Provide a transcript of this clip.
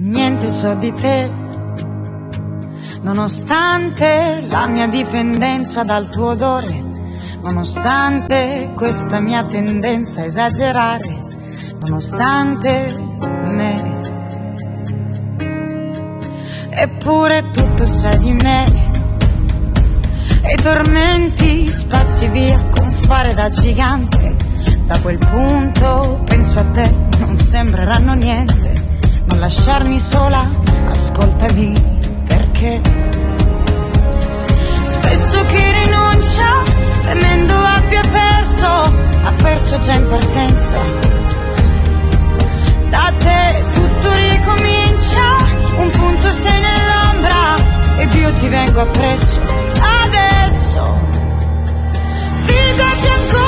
Niente so di te, nonostante la mia dipendenza dal tuo odore, nonostante questa mia tendenza a esagerare, nonostante me. Eppure tutto sai di me, e i tormenti spazi via con fare da gigante. Da quel punto penso a te, non sembreranno niente. Non lasciarmi sola, ascoltami, perché spesso chi rinuncia temendo abbia perso, ha perso già in partenza. Da te tutto ricomincia, un punto sei nell'ombra ed io ti vengo appresso adesso. Fidati ancora.